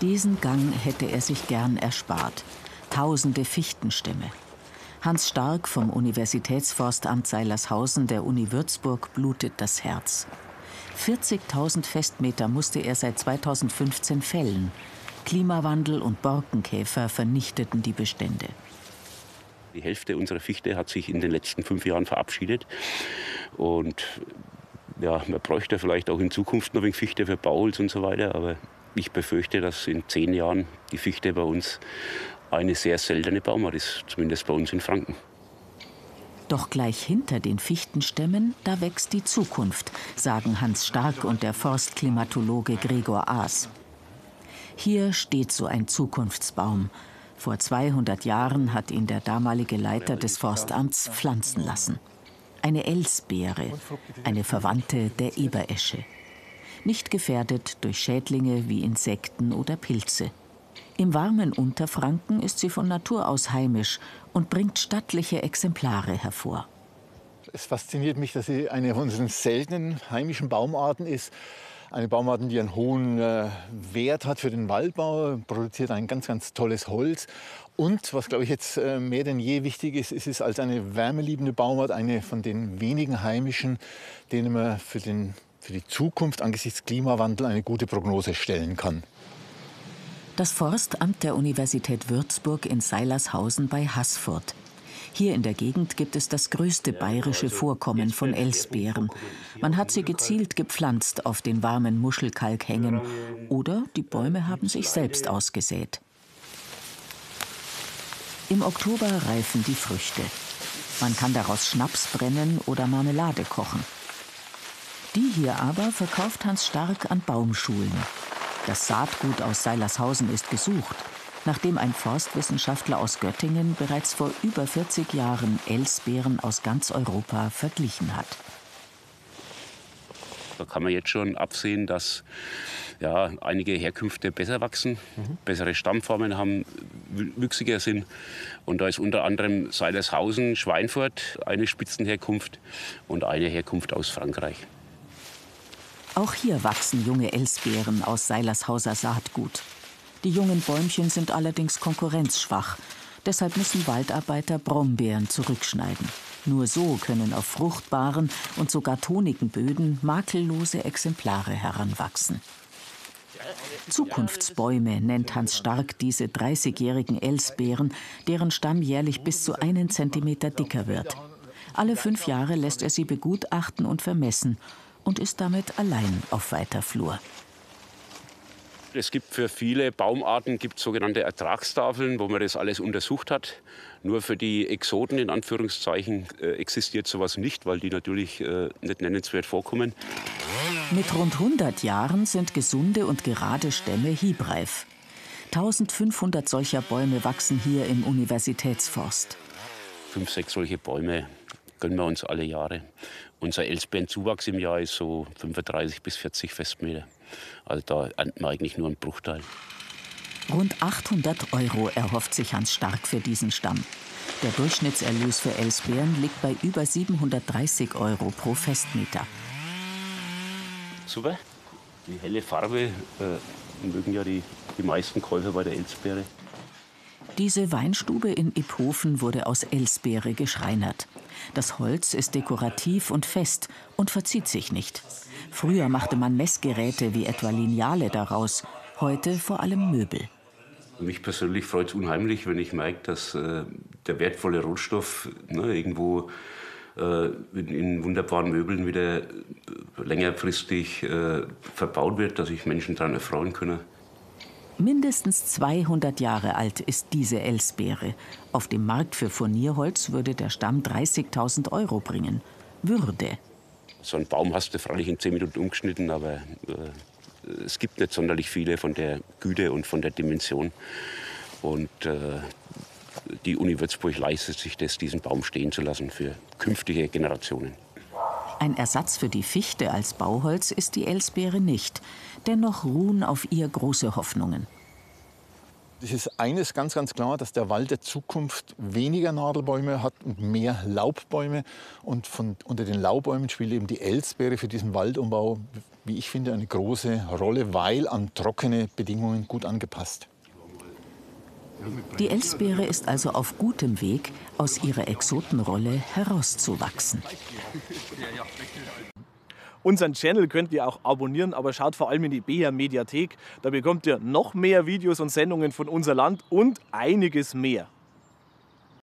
Diesen Gang hätte er sich gern erspart. Tausende Fichtenstämme. Hans Stark vom Universitätsforstamt Seilershausen der Uni Würzburg blutet das Herz. 40.000 Festmeter musste er seit 2015 fällen. Klimawandel und Borkenkäfer vernichteten die Bestände. Die Hälfte unserer Fichte hat sich in den letzten 5 Jahren verabschiedet. Und ja, man bräuchte vielleicht auch in Zukunft noch ein wenig Fichte für Bauholz und so weiter. Aber ich befürchte, dass in 10 Jahren die Fichte bei uns eine sehr seltene Baumart ist, zumindest bei uns in Franken. Doch gleich hinter den Fichtenstämmen, da wächst die Zukunft, sagen Hans Stark und der Forstklimatologe Gregor Aas. Hier steht so ein Zukunftsbaum. Vor 200 Jahren hat ihn der damalige Leiter des Forstamts pflanzen lassen. Eine Elsbeere, eine Verwandte der Eberesche. Nicht gefährdet durch Schädlinge wie Insekten oder Pilze. Im warmen Unterfranken ist sie von Natur aus heimisch und bringt stattliche Exemplare hervor. Es fasziniert mich, dass sie eine von unseren seltenen heimischen Baumarten ist. Eine Baumart, die einen hohen Wert hat für den Waldbau, produziert ein ganz, ganz tolles Holz. Und was, glaube ich, jetzt mehr denn je wichtig ist, ist es als eine wärmeliebende Baumart, eine von den wenigen heimischen, denen man für die Zukunft angesichts Klimawandel eine gute Prognose stellen kann. Das Forstamt der Universität Würzburg in Seilershausen bei Haßfurt. Hier in der Gegend gibt es das größte bayerische Vorkommen von Elsbeeren. Man hat sie gezielt gepflanzt auf den warmen Muschelkalkhängen. Oder die Bäume haben sich selbst ausgesät. Im Oktober reifen die Früchte. Man kann daraus Schnaps brennen oder Marmelade kochen. Die hier aber verkauft Hans Stark an Baumschulen. Das Saatgut aus Seilershausen ist gesucht, nachdem ein Forstwissenschaftler aus Göttingen bereits vor über 40 Jahren Elsbeeren aus ganz Europa verglichen hat. Da kann man jetzt schon absehen, dass ja, einige Herkünfte besser wachsen, bessere Stammformen haben, wüchsiger sind. Und da ist unter anderem Seilershausen, Schweinfurt eine Spitzenherkunft und eine Herkunft aus Frankreich. Auch hier wachsen junge Elsbeeren aus Seilershauser Saatgut. Die jungen Bäumchen sind allerdings konkurrenzschwach. Deshalb müssen Waldarbeiter Brombeeren zurückschneiden. Nur so können auf fruchtbaren und sogar tonigen Böden makellose Exemplare heranwachsen. Zukunftsbäume nennt Hans Stark diese 30-jährigen Elsbeeren, deren Stamm jährlich bis zu 1 Zentimeter dicker wird. Alle 5 Jahre lässt er sie begutachten und vermessen und ist damit allein auf weiter Flur. Es gibt für viele Baumarten sogenannte Ertragstafeln, wo man das alles untersucht hat. Nur für die Exoten in Anführungszeichen existiert sowas nicht, weil die natürlich nicht nennenswert vorkommen. Mit rund 100 Jahren sind gesunde und gerade Stämme hiebreif. 1500 solcher Bäume wachsen hier im Universitätsforst. 5, 6 solche Bäume gönnen wir uns alle Jahre. Unser Elsbeerenzuwachs im Jahr ist so 35 bis 40 Festmeter. Also da ernten wir eigentlich nur einen Bruchteil. Rund 800 € erhofft sich Hans Stark für diesen Stamm. Der Durchschnittserlös für Elsbeeren liegt bei über 730 € pro Festmeter. Super. Die helle Farbe mögen ja die meisten Käufer bei der Elsbeere. Diese Weinstube in Iphofen wurde aus Elsbeere geschreinert. Das Holz ist dekorativ und fest und verzieht sich nicht. Früher machte man Messgeräte wie etwa Lineale daraus, heute vor allem Möbel. Mich persönlich freut es unheimlich, wenn ich merke, dass der wertvolle Rohstoff irgendwo in wunderbaren Möbeln wieder längerfristig verbaut wird, dass sich Menschen daran erfreuen können. Mindestens 200 Jahre alt ist diese Elsbeere. Auf dem Markt für Furnierholz würde der Stamm 30.000 € bringen. Würde. So einen Baum hast du freilich in 10 Minuten umgeschnitten, aber es gibt nicht sonderlich viele von der Güte und von der Dimension. Und die Uni Würzburg leistet sich das, diesen Baum stehen zu lassen für künftige Generationen. Ein Ersatz für die Fichte als Bauholz ist die Elsbeere nicht. Dennoch ruhen auf ihr große Hoffnungen. Es ist eines ganz, ganz klar, dass der Wald der Zukunft weniger Nadelbäume hat und mehr Laubbäume. Und unter den Laubbäumen spielt eben die Elsbeere für diesen Waldumbau, wie ich finde, eine große Rolle, weil an trockene Bedingungen gut angepasst. Die Elsbeere ist also auf gutem Weg, aus ihrer Exotenrolle herauszuwachsen. Unseren Channel könnt ihr auch abonnieren, aber schaut vor allem in die BR Mediathek. Da bekommt ihr noch mehr Videos und Sendungen von unser Land und einiges mehr.